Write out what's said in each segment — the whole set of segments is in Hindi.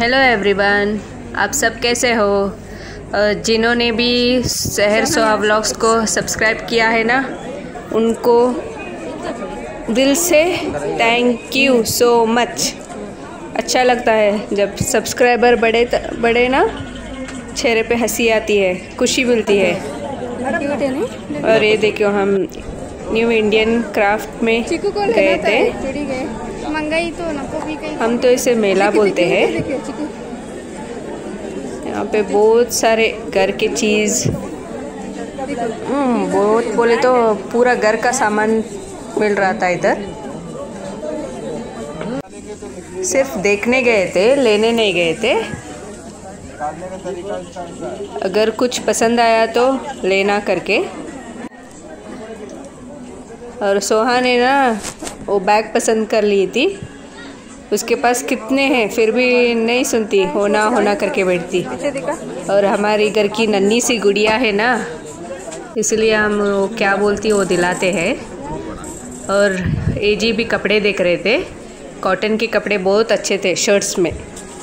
हेलो एवरीवन, आप सब कैसे हो। जिन्होंने भी शहर सोहा व्लॉग्स को सब्सक्राइब किया है ना, उनको दिल से थैंक यू सो मच। अच्छा लगता है जब सब्सक्राइबर बढ़े ना, चेहरे पे हंसी आती है, खुशी मिलती है। और ये देखो, हम न्यू इंडियन क्राफ्ट में गए थे। हम तो इसे मेला बोलते हैं। यहाँ पे बहुत सारे घर के चीज़, बहुत बोले तो पूरा घर का सामान मिल रहा था इधर। सिर्फ देखने गए थे, लेने नहीं गए थे। अगर कुछ पसंद आया तो लेना करके। और सोहा ने ना वो बैग पसंद कर ली थी। उसके पास कितने हैं फिर भी नहीं सुनती, होना करके बैठती। और हमारी घर की नन्ही सी गुड़िया है ना, इसलिए हम वो क्या बोलती वो दिलाते हैं। और एजी भी कपड़े देख रहे थे, कॉटन के कपड़े बहुत अच्छे थे शर्ट्स में।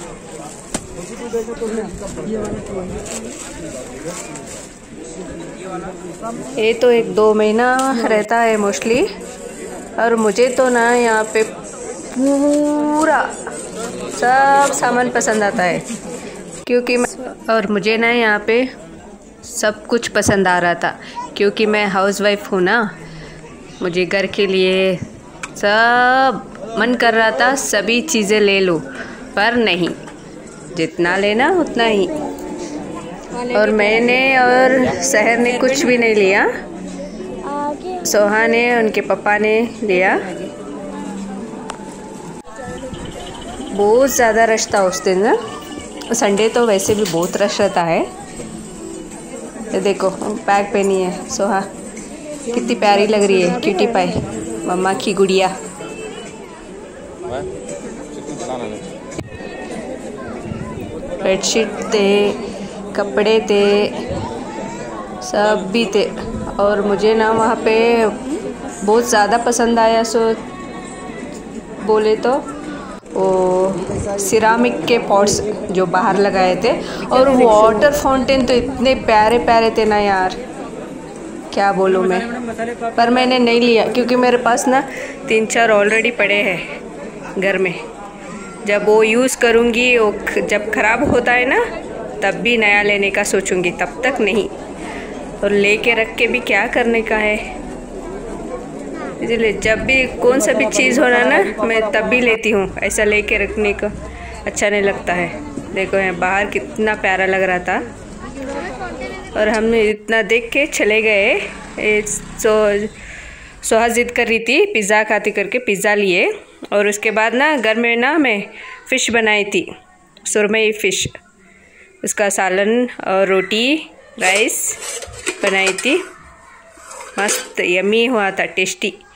ये तो 1-2 महीना रहता है मोस्टली। और मुझे तो ना यहाँ पे पूरा सब सामान पसंद आता है, क्योंकि और मुझे ना यहाँ पे सब कुछ पसंद आ रहा था, क्योंकि मैं हाउसवाइफ हूँ ना। मुझे घर के लिए सब मन कर रहा था, सभी चीज़ें ले लूँ, पर नहीं, जितना लेना उतना ही। और मैंने और शहर ने कुछ भी नहीं लिया। सोहा ने, उनके पापा ने लिया। बहुत ज़्यादा रश था उस दिन ना, संडे तो वैसे भी बहुत रश रहता है। ये देखो, बैग पहनी है सोहा, कितनी प्यारी लग रही है, क्यूटी पाई, मम्मा की गुड़िया। बेडशीट थे, कपड़े थे, सब भी थे। और मुझे ना वहाँ पे बहुत ज़्यादा पसंद आया, सो बोले तो वो सिरामिक के पॉट्स जो बाहर लगाए थे। और वाटर फाउंटेन तो इतने प्यारे प्यारे थे ना यार, क्या बोलूँ मैं। पर मैंने नहीं लिया, क्योंकि मेरे पास ना 3-4 ऑलरेडी पड़े हैं घर में। जब वो यूज़ करूँगी, वो जब ख़राब होता है ना, तब भी नया लेने का सोचूंगी, तब तक नहीं। और लेके रख के भी क्या करने का है, इसलिए जब भी कौन सा भी चीज़ होना ना, मैं तब भी लेती हूँ। ऐसा लेके रखने का अच्छा नहीं लगता है। देखो यहाँ बाहर कितना प्यारा लग रहा था। और हमने इतना देख के चले गए। सोहा जिद कर रही थी पिज़्ज़ा खाती करके, पिज़्ज़ा लिए। और उसके बाद ना घर में ना मैं फ़िश बनाई थी, सुरमई फ़िश। उसका सालन और रोटी राइस बनाई थी, मस्त यम्मी हुआ था, टेस्टी।